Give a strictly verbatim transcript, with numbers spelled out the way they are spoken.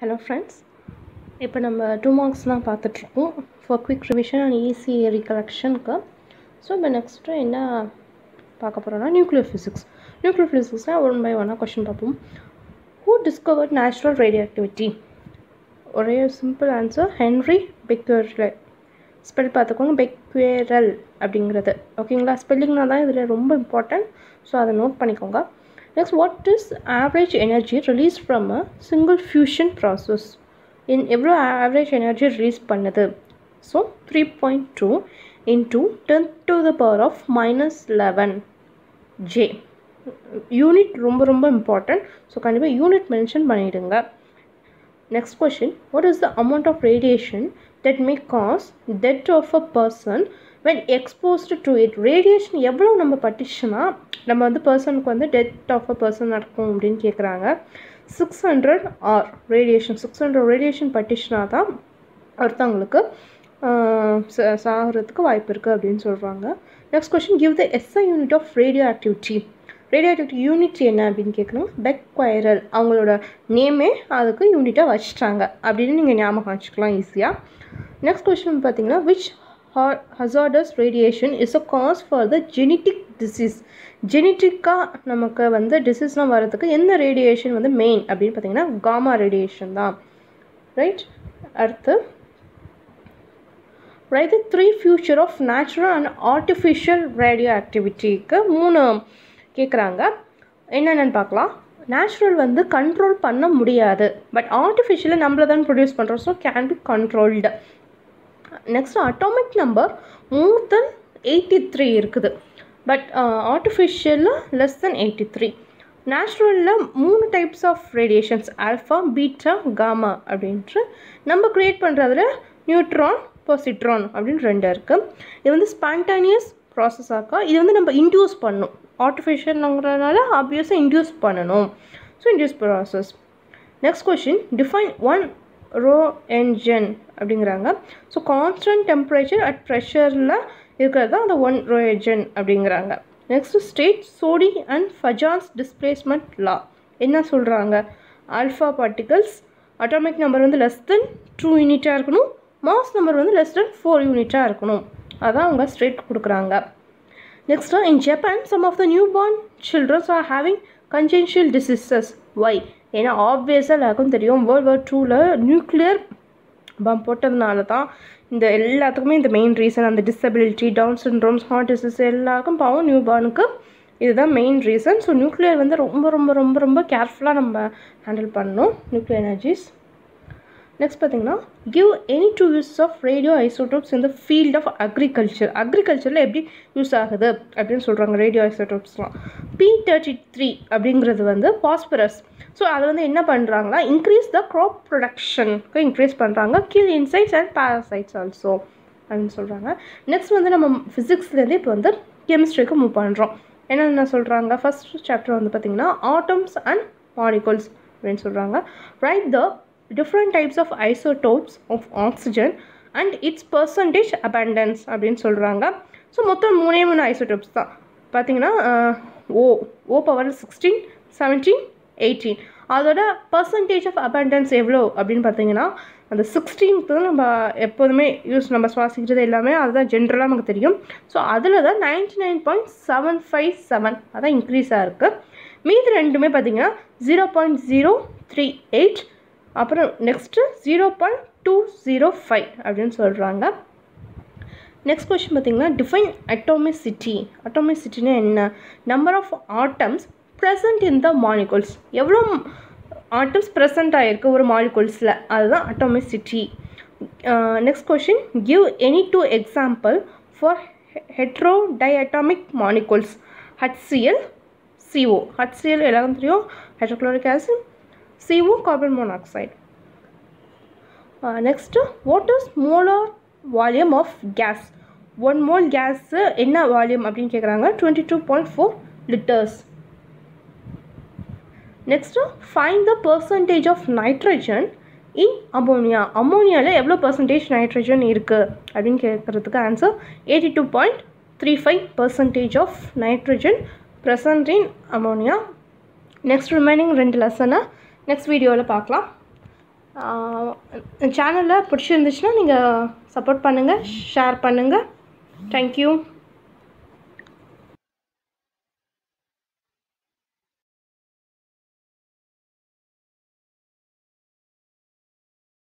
Hello friends, இப்போ நம்ம two marks தான் பார்த்துட்டு இருக்கோம் for quick revision and easy recollection க்கு. ஸோ இப்போ நெக்ஸ்ட் என்ன பார்க்க போறோம்னா நியூக்ளியர் ஃபிசிக்ஸ். நியூக்ளியர் ஃபிசிக்ஸ்னா ஒன் பை ஒன்னாக கொஸ்டின் பார்ப்போம். Who discovered natural radioactivity? ஒரே simple answer Henri Becquerel. Spell பார்த்துக்கோங்க, பெக்வெரல் அப்படிங்கிறது. ஓகேங்களா, ஸ்பெல்லிங்னா தான் இதில் ரொம்ப இம்பார்ட்டன்ட். ஸோ அதை நோட் பண்ணிக்கோங்க. Next, what is average energy released from a single fusion process? In எவ்வளோ average energy release பண்ணுது? So three point two into ten to the power of minus eleven J. Unit ரொம்ப ரொம்ப important. So கண்டிப்பாக unit mention பண்ணிடுங்க. Next question, what is the amount of radiation that may cause death of a person when exposed to it? Radiation எவ்வளோ நம்ம பட்டுச்சுன்னா நம்ம வந்து பர்சனுக்கு வந்து டெத் ஆஃப் அ பர்சன் நடக்கும் அப்படின்னு கேட்குறாங்க. Six hundred or radiation six hundred radiation பட்டுச்சுனா தான் ஒருத்தவங்களுக்கு சாகிறதுக்கு வாய்ப்பு இருக்குது அப்படின்னு சொல்கிறாங்க. Next question, give the SI unit of radioactivity. Radioactivity unit என்ன அப்படின்னு கேட்கணும். பெக்வெரல் அவங்களோட நேமே அதுக்கு யூனிட்டாக வச்சுட்டாங்க அப்படின்னு நீங்கள் ஞாபகம் வச்சுக்கலாம் ஈஸியாக. நெக்ஸ்ட் கொஸ்டின் பார்த்தீங்கன்னா, which hazardous radiation is a cause for the genetic disease? ஜெனட்டிக்காக நமக்கு வந்து டிசீஸ்லாம் வர்றதுக்கு எந்த ரேடியேஷன் வந்து மெயின் அப்படின்னு பார்த்தீங்கன்னா காமா ரேடியேஷன் தான். ரைட், அடுத்து right the three future of natural and artificial ரேடியோ ஆக்டிவிட்டிக்கு மூணு கேட்குறாங்க. என்னென்னு பார்க்கலாம். நேச்சுரல் வந்து கண்ட்ரோல் பண்ண முடியாது, பட் ஆர்டிஃபிஷியலை நம்மள தான் ப்ரொடியூஸ் பண்ணுறோம், so can be controlled. Next, atomic number more than eighty three இருக்குது, பட் ஆர்டிஃபிஷியலில் லெஸ் தென் எயிட்டி த்ரீ. நேச்சுரலில் மூணு types of radiations, alpha, beta, gamma அப்படின்ட்டு நம்ம க்ரியேட் பண்ணுறதுல நியூட்ரான், பாசிட்ரான் அப்படின்னு ரெண்டு இருக்குது. இது வந்து ஸ்பான்டேனியஸ் ப்ராசஸ் ஆக்கா, இது வந்து நம்ம இன்டியூஸ் பண்ணணும். ஆர்டிஃபிஷியல்ங்கிறதுனால ஆப்வியஸாக இன்டியூஸ் பண்ணணும். So induce process. Next question, define one row engine அப்படிங்கிறாங்க. ஸோ கான்ஸ்டன்ட் டெம்பரேச்சர் அட் ப்ரெஷரில் இருக்கிறது தான் அந்த ஒன் ரோ என்ஜின் அப்படிங்கிறாங்க. Next, state Soddy and Fajans displacement law. என்ன சொல்கிறாங்க? ஆல்ஃபா பார்ட்டிகல்ஸ் அட்டாமிக் நம்பர் வந்து லெஸ் தென் டூ யூனிட்டாக இருக்கணும், மாஸ் நம்பர் வந்து லெஸ் தென் ஃபோர் யூனிட்டாக இருக்கணும். அதான் அவங்க ஸ்டேட் கொடுக்குறாங்க. Next, in Japan some of the new born childrens are having congenital diseases. வை? ஏன்னா ஆப்வியஸாக எல்லாருக்கும் தெரியும், வேர்ல்டு வார் டூவில் நியூக்ளியர் பம் போட்டதுனால தான் இந்த எல்லாத்துக்குமே இந்த மெயின் ரீசன். அந்த disability, down syndromes, heart disease எல்லாருக்கும் பாவம் நியூ பார்னுக்கு இதுதான் மெயின் ரீசன். ஸோ நியூக்ளியர் வந்து ரொம்ப ரொம்ப ரொம்ப ரொம்ப கேர்ஃபுல்லாக நம்ம ஹேண்டில் பண்ணணும் நியூக்ளியர் எனர்ஜிஸ். நெக்ஸ்ட் பார்த்தீங்கன்னா, give any two use of radio isotopes in the field of agriculture. அக்ரிகல்ச்சரில் எப்படி யூஸ் ஆகுது அப்படின்னு சொல்கிறாங்க ரேடியோ ஐசோடோப்ஸ்லாம். பி தேர்ட்டி த்ரீ அப்படிங்கிறது வந்து பாஸ்பரஸ். ஸோ அதை வந்து என்ன பண்ணுறாங்களா, இன்க்ரீஸ் த க்ராப் ப்ரொடக்ஷனுக்கு இன்க்ரீஸ் பண்ணுறாங்க. Kill insects and parasites also அப்படின்னு சொல்கிறாங்க. நெக்ஸ்ட் வந்து நம்ம ஃபிசிக்ஸ்லேருந்து இப்போ வந்து கெமிஸ்ட்ரிக்கு மூவ் பண்ணுறோம். என்னென்ன சொல்கிறாங்க? ஃபர்ஸ்ட் சாப்டர் வந்து பார்த்திங்கன்னா ஆட்டம்ஸ் அண்ட் மாலிகூல்ஸ் அப்படின்னு சொல்கிறாங்க. Right the different types of isotopes of oxygen and its percentage abundance அப்படின்னு சொல்கிறாங்க. ஸோ மொத்தம் மூணே மூணு ஐசோடோப்ஸ் தான் பார்த்தீங்கன்னா O O power sixteen, seventeen, eighteen. அதோட பர்சன்டேஜ் ஆஃப் அபண்டன்ஸ் எவ்வளோ அப்படின்னு பார்த்தீங்கன்னா அந்த சிக்ஸ்டீன்க்கு நம்ம எப்போதுமே யூஸ் நம்ம சுவாசிக்கிறது எல்லாமே அதுதான் ஜென்ரலாக நமக்கு தெரியும். ஸோ அதில் தான் ninety nine point seven five seven அதான் இன்க்ரீஸாக இருக்குது. மீதி ரெண்டுமே பார்த்தீங்கன்னா zero point zero three eight அப்புறம் next zero point two zero five அப்படின்னு சொல்கிறாங்க. நெக்ஸ்ட் கொஸ்டின் பார்த்தீங்கன்னா, டிஃபைன் அட்டாமிசிட்டி. அட்டாமிசிட்டினா என்ன? Number of atoms present in the molecules. எவ்வளோ ஆட்டம்ஸ் ப்ரெசன்ட் ஆகிருக்கு ஒரு மாலிகூல்ஸில், அதுதான் atomicity. Next question, give any two example for hetero diatomic molecules. HCl, CO. HCl எல்லாரும் தெரியும், hydrochloric acid. CO, carbon monoxide. Next, what is molar volume of gas? One mole gas என்ன volume அப்படின்னு கேட்குறாங்க. Twenty two point four litres. Next, find the percentage of nitrogen in ammonia. அமோனியாவில் எவ்வளோ percentage nitrogen இருக்குது அப்படின்னு கேட்குறதுக்கு answer eighty two point three five percentage of nitrogen present in ammonia. Next remaining ரெண்டு லெசனை நெக்ஸ்ட் வீடியோவில் பார்க்கலாம். சேனலில் பிடிச்சிருந்துச்சுன்னா நீங்கள் சப்போர்ட் பண்ணுங்கள், ஷேர் பண்ணுங்கள். தேங்க்யூ.